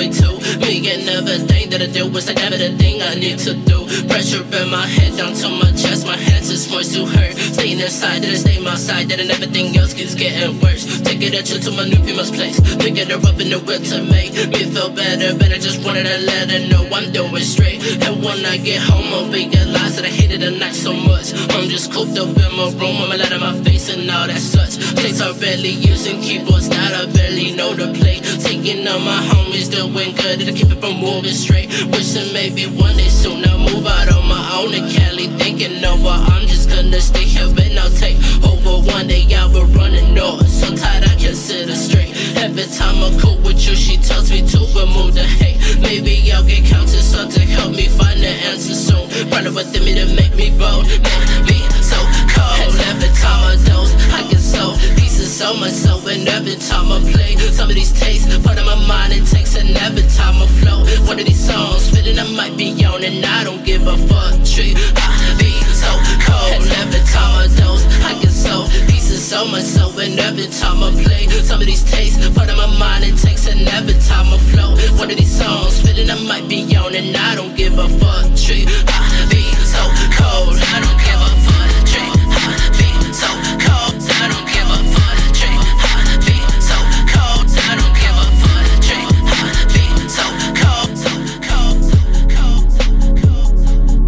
me too. Me and everything that I do is like everything I need to do. Pressure in my head down to my chest, my hands is forced to hurt. Staying inside, that I stay outside, that and everything else keeps getting worse. Take it at you to my new female's place, picking her up in the whip to make me feel better. But I just wanted to let her know I'm doing straight. And when I get home, I'll realize that I hated the night so much. I'm just cooped up in my room, I'm out of my face and all that such. Takes are barely using keyboards that I barely know to play. Taking on my homies, doing good to keep it from moving straight. Wishing maybe one day soon I'll move out on my own to Cali. Thinking over, I'm just gonna stay here and I'll take over. One day I will run and north, so tired I can't sit straight. Every time I'm cool with you, she tells me to remove the hate. Maybe I'll get counted, so to help me find the answer soon. Running within me to make me bold, make me so cold. And every time I doze, I get so pieces of myself. And every time I play, some of these tastes, part of my mind it takes. And every time I flow, one of these songs fitting I might be on, and I don't give a fuck. Tree, I be so cold. And every time I doze, I get so pieces of myself. And every time I play, some of these tastes, part of my mind it takes. And every time I flow, one of these songs fitting I might be on, and I don't give a fuck. Tree, I be so cold. I don't give a fuck. Tree, I be so cold. I don't give a fuck. Tree, I be so cold. I don't give a fuck. Tree, I be so cold. So cold. So cold. So cold.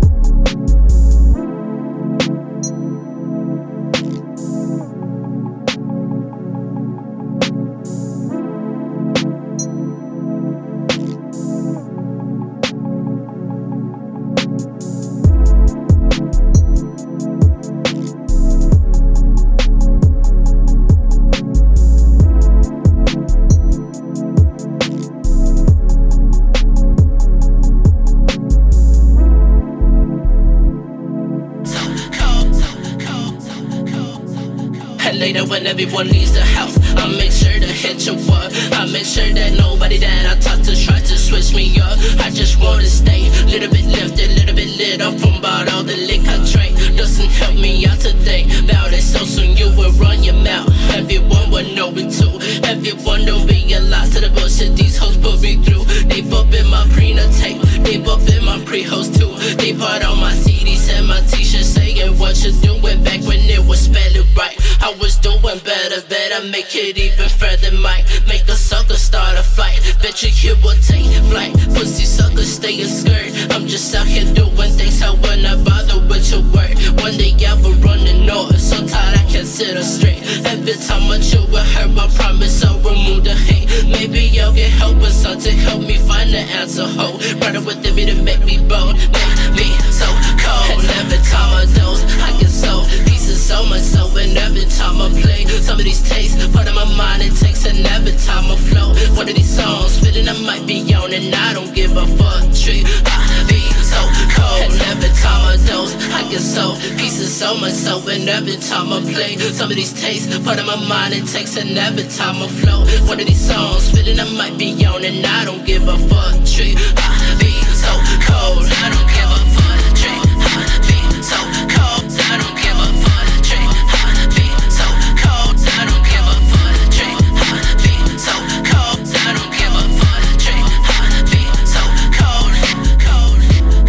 Later when everyone leaves the house, I make sure to hit your up. I make sure that nobody that I talk to tries to switch me up. I just wanna stay a little bit lifted, a little bit lit up from about all the lick I drank. Doesn't help me out today, about it so soon you will run your mouth. Everyone will know it too. Everyone don't realize to the bullshit these hoes put me through. They bump in my prenup tape, they bump in my pre-host too. They part on my CDs and my t-shirts saying what you're doing. Back when it was spelled right, I was doing better, better make it even further. Might make a sucker start a fight. Bet you here will take flight. Pussy suckers stay in skirt. I'm just out here doing things I will not bother with your word. One day I will run the north, so tired I can't sit up straight. Every time I chill with her, I promise I'll remove the hate. Maybe I'll get help with something to help me find the answer. Ho, running with me to make me bold, make me so cold. And every time I doze, I get so pieces of myself. And every time I play, some of these tastes, part of my mind it takes. And every time I flow, one of these songs fitting I might be on, and I don't give a fuck. Tree, I be so cold. And every time I doze, I get so pieces of myself. And every time I play, some of these tastes, part of my mind it takes. And every time I flow, one of these songs fitting I might be on, and I don't give a fuck. Tree, I be so cold. I don't give a fuck. Tree, I be so cold. I don't give a fuck. Tree, I be so cold. I don't give a fuck. Tree, I be so cold. I don't give a fuck. Tree, I be so cold. Cold,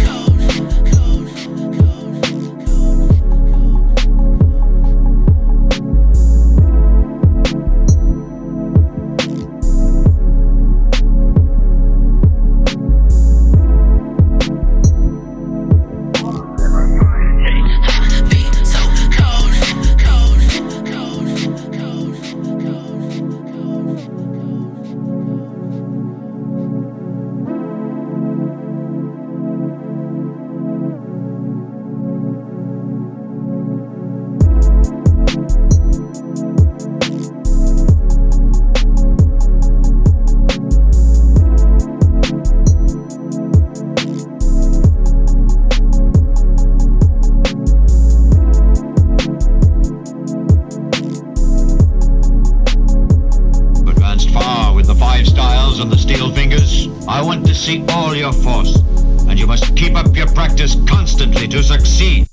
cold, cold, I want to see all your force, and you must keep up your practice constantly to succeed.